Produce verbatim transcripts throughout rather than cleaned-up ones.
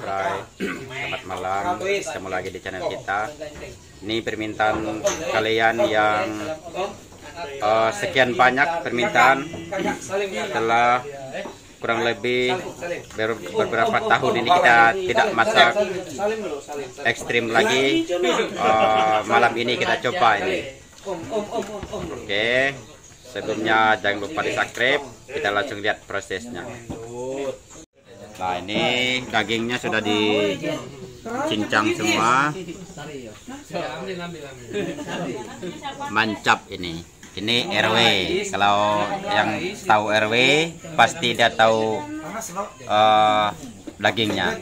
Bray, selamat malam, ketemu lagi di channel kita. Ini permintaan kalian yang uh, sekian banyak permintaan setelah kurang lebih ber beberapa tahun ini kita tidak masak ekstrim lagi. Uh, malam ini kita coba ini. Oke, sebelumnya jangan lupa di subscribe. Kita langsung lihat prosesnya. Nah, ini dagingnya sudah dicincang semua. Mancap ini. Ini R W. Kalau yang tahu R W pasti dia tahu uh, dagingnya.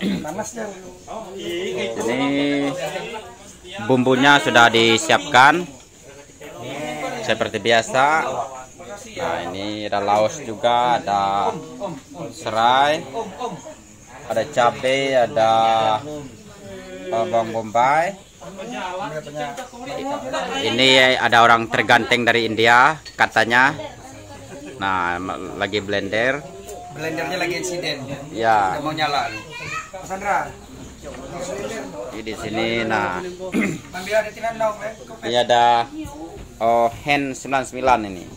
Ini bumbunya sudah disiapkan seperti biasa. Nah, ini ada laos juga, ada serai, ada cabai, ada bawang bombay. Ini ada orang terganteng dari India katanya. Nah, lagi blender. Blendernya lagi insiden. Ya. Mau nyala. Sandra. Di sini, nah. Ini ada oh hand sembilan puluh sembilan ini.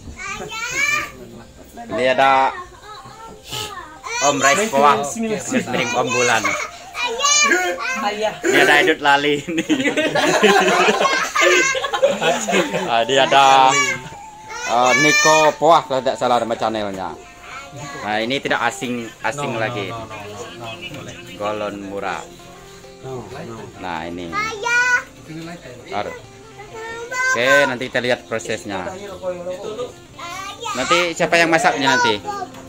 Ini ada Om Rice Powang, miring Om Bulan. Ini ada Edut Lali ini. Nah, dia ada uh, Niko Poah kalau tidak salah nama channelnya. Nah, ini tidak asing asing no, lagi. No, no, no, no, Golon murah. Nah, ini. Aduh. Oke, nanti kita lihat prosesnya. Nanti siapa yang masaknya nanti?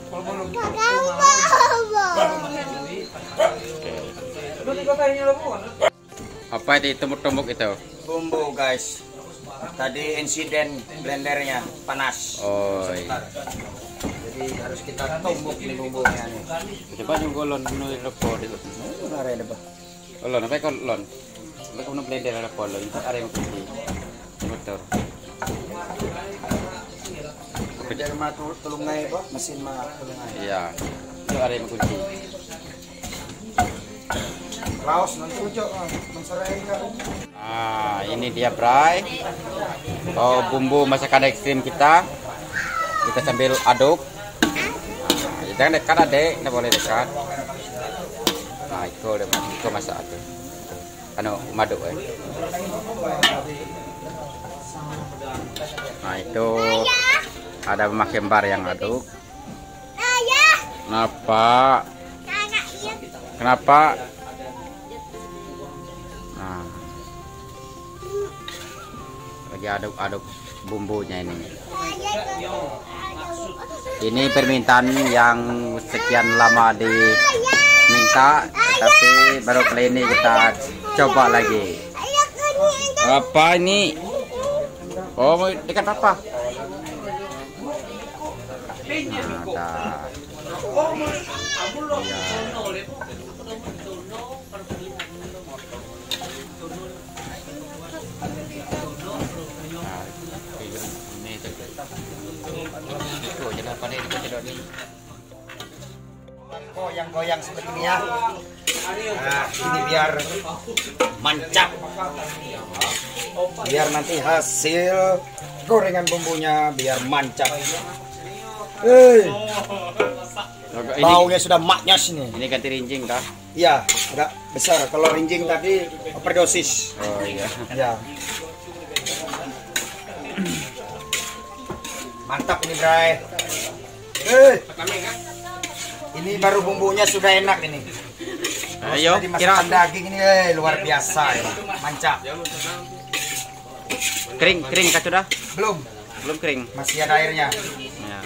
Apa itu tumbuk-tumbuk itu? Bumbu guys. Tadi insiden blendernya panas. Oh iya. Jadi harus kita tumbuk nih bumbunya nih. Coba yung golon no lepo dito. Are na ba? Golon apa golon? Lepo no blender na lepo lo. Ito are mo kunti. Motor. Biar matulong na iba, mesin matulong na. Iya. Ito are mo kunti. Laos nang tujo, menserai ka. Ah, ini dia Bray. Oh, bumbu masakan ekstrim kita. Kita sambil aduk. Nah, jangan dekat adek, tidak boleh dekat. Nah, itu itu masak itu. Anu maduk eh. Nah, itu ada memakai bar yang aduk. Kenapa? Kenapa? Nah, lagi aduk-aduk bumbunya ini. Ini permintaan yang sekian lama diminta, tapi baru kali ini kita coba lagi. Apa ini? Oh, mau dekat apa? Nah, dah. Ya. Goyang-goyang seperti ini ya. Nah, ini biar mancap. Biar nanti hasil gorengan bumbunya biar mancap. Hei. Baunya sudah maknyas nih. Ini ganti rinjing kah? Iya, agak besar. Kalau rinjing tadi overdosis. Oh iya. Ya. Mantap nih, Bray. Hei. Ini baru bumbunya sudah enak ini. Ayo, kira daging ini eh, luar biasa ya. Mancap. Kering, kering kah sudah? Belum. Belum kering. Masih ada airnya. Ya.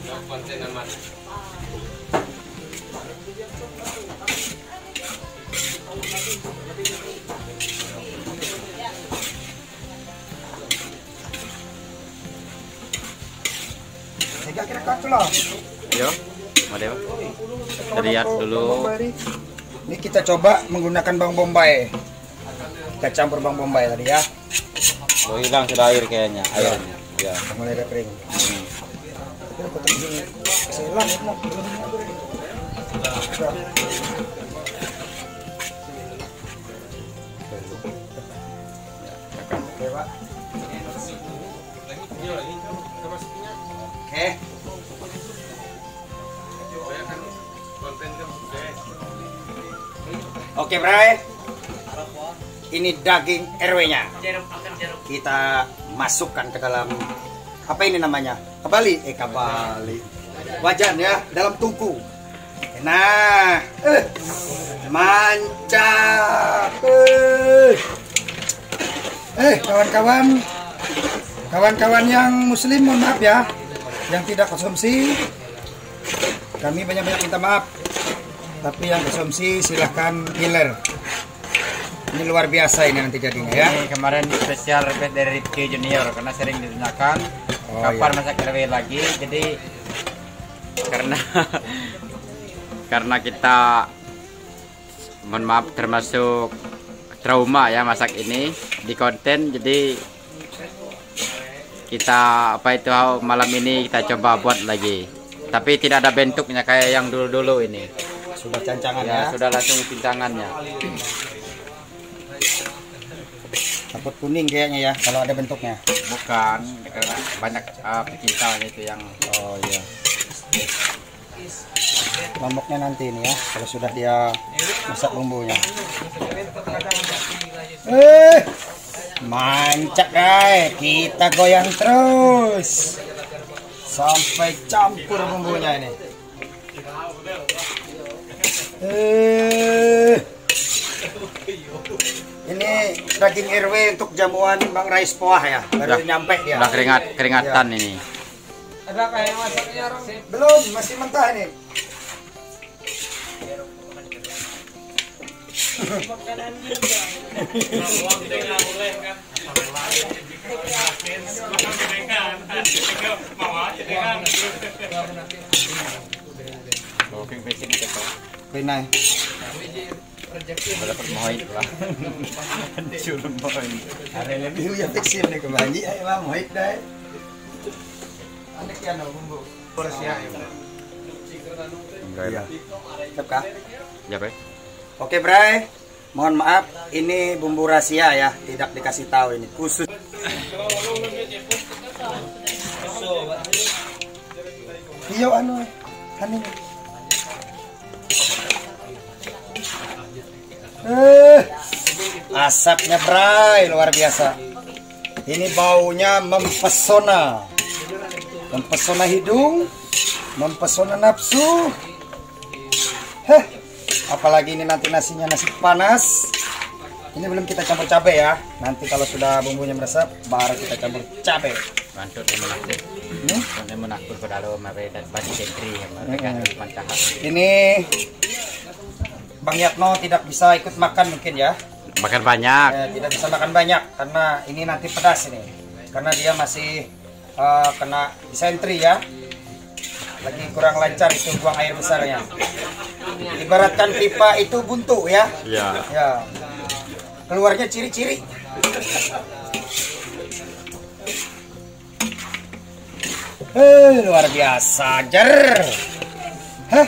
Saya kira kacau lah. Yo, model. Kita lihat dulu. Ini kita coba menggunakan bawang bombay. Kita campur bawang bombay tadi ya. Oh, hilang sudah air kayaknya, airnya. Ya. Mulai ada kering. Hmm. Oke, Bray. Ini daging R W-nya. Kita masukkan ke dalam apa ini namanya? Kabali, eh kabali. Wajan ya, dalam tungku. Nah, eh, mantap. Eh, eh kawan-kawan, kawan-kawan yang muslim mohon maaf ya, yang tidak konsumsi, kami banyak-banyak minta maaf. Tapi yang konsumsi silahkan hiler. Ini luar biasa ini nanti jadinya ya. Ini kemarin spesial request dari Rifki Junior karena sering ditanyakan oh, kapan iya. masak R W lagi. Jadi karena karena kita mohon maaf termasuk trauma ya masak ini di konten, jadi kita apa itu malam ini kita coba buat lagi, tapi tidak ada bentuknya kayak yang dulu-dulu ini. Sudah cancangan ya, ya? Sudah langsung pincangannya. Takut kuning kayaknya ya kalau ada bentuknya. Bukan, karena banyak uh, pecinta itu yang oh iya. Lomboknya nanti ini ya, kalau sudah dia masak bumbunya. Eh, mancak guys, kita goyang terus sampai campur bumbunya ini. Eh, ini daging R W untuk jamuan Bang Rais Poah ya, baru udah, nyampe dia. Udah keringat keringatan ya. Ini. Ada kayak masaknya orang? Belum, masih mentah ini. Pinai. Dapat mohit lah. Suruh mohit. Ada lebih yang kecil nih kembali, ayo bang mohit deh. Anak yang bumbu. Porsinya. Iya. Siap kah? Ya, Bray. Oke, Bray. Mohon maaf, ini bumbu rahasia ya, tidak dikasih tahu ini khusus. Iyo anu, anu. Eh, asapnya Bray luar biasa. Ini baunya mempesona, mempesona hidung, mempesona nafsu. Heh, apalagi ini nanti nasinya nasi panas. Ini belum kita campur cabai ya. Nanti kalau sudah bumbunya meresap, baru kita campur cabai. Bantu dia menakut. Hmm? Dia menakut pada mereka dan bagi sentri yang mereka mantap. Ini Bang Yatno tidak bisa ikut makan mungkin ya. Makan banyak. Eh, tidak bisa makan banyak karena ini nanti pedas ini. Karena dia masih uh, kena disentri ya. Lagi kurang lancar itu buang air besarnya. Ibaratkan pipa itu buntu ya. Iya. Ya. Keluarnya ciri-ciri. Eh, luar biasa, jer. Hah?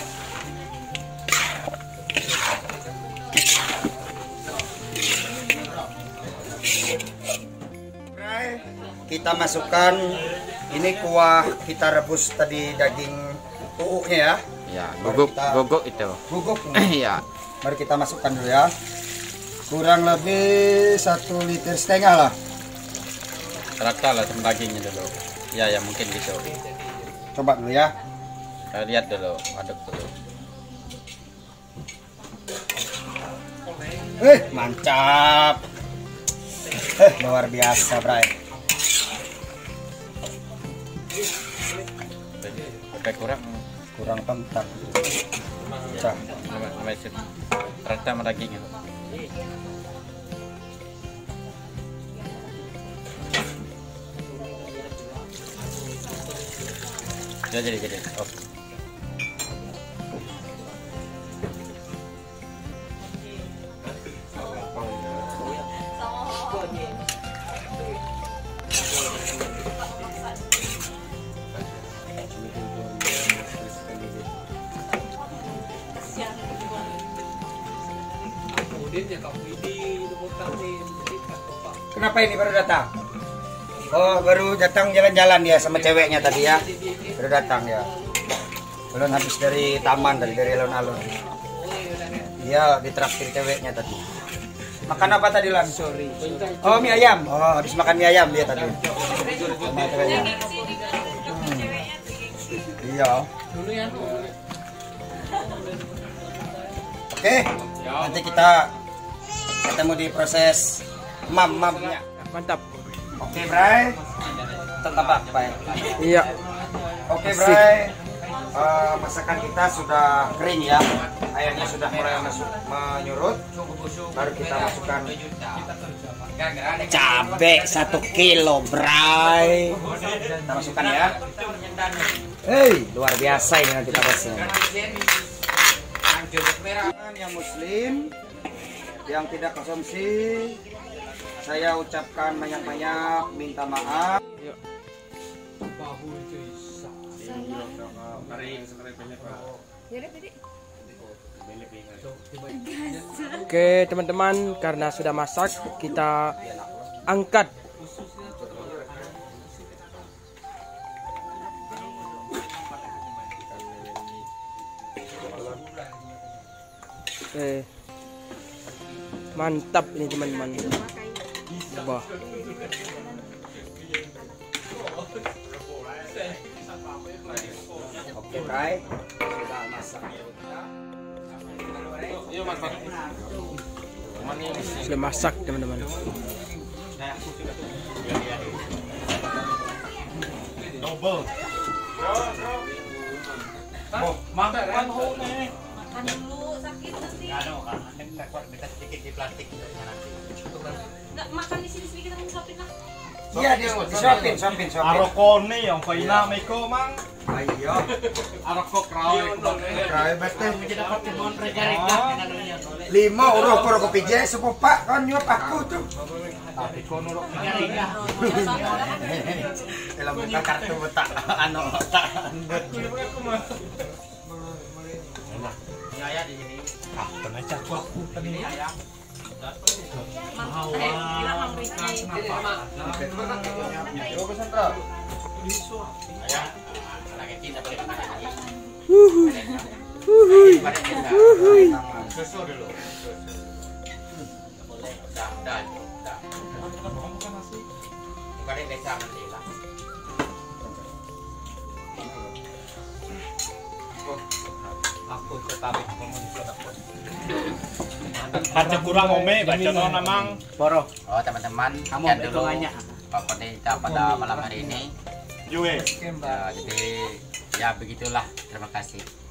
Kita masukkan ini kuah kita rebus tadi daging uuknya ya. Ya, guguk, kita, guguk itu. Guguk. Iya. Mari kita masukkan dulu ya. Kurang lebih satu liter setengah lah. Rata lah sama dagingnya dulu. Ya, ya mungkin gitu. Coba dulu ya. Kita lihat dulu, aduk dulu. Eh, mantap. Eh, luar biasa, Bray. Lebih kurang kurang kentang. Cah, rata sama dagingnya. Jadi jadi jadi. Oh. Kenapa ini baru datang? Oh, baru datang jalan-jalan ya sama ceweknya tadi ya. Baru datang ya. Belum habis dari taman dari dari alun-alun. Iya, ditraktir ceweknya tadi. Makan apa tadi Lan? Sorry. Oh, mie ayam. Oh, habis makan mie ayam dia tadi. Sama ceweknya. Hmm. Iya. Oke, nanti kita ketemu di proses mam-mamnya. Mantap. Oke, Bray. Tetap apa, Bray? Iya. Oke, Bray. Uh, masakan kita sudah kering ya. Airnya sudah mulai masuk menyurut. Baru kita masukkan cabe satu kilo, Bray. Kita masukkan ya. Hei, luar biasa ini nanti pedasnya. Yang muslim yang tidak konsumsi, saya ucapkan banyak-banyak minta maaf. Oke teman-teman, karena sudah masak kita angkat. Oke, mantap ini teman-teman. Wah. Oke, Bray. Sudah masak. Sudah masak teman-teman. Double. Oh, mantap kan nih. Makan dulu, sakit nanti. Sedikit di plastik nanti. Nggak makan di sini sedikit aku suapin lah. Iya, dia disuapin, suapin, suapin. Arokone yang paina meko mang. Ayo. Aroko krawe. Krawe betul. Dapat kebon rega-rega Lima urut urut kopi je supo Pak kan nyuap aku tuh. Tapi kono rok rega-rega. Dalam buka kartu betak anu tak andut. Ya di sini. Ah, pernah cak aku tadi ya. Mantap. Eh, gila Mang Rizky. Yo pesan bro. Ya. Lagi cinta boleh makan lagi. Susu dulu. Boleh. Dah, dah, dah. Bukan ini desa nanti lah. Aku tertarik mengusul aku. Ada kurang ome baca no namang Boro. Oh teman-teman, sekian dulu pokoknya kita pada malam hari ini. Yue. Ya, jadi ya begitulah. Terima kasih.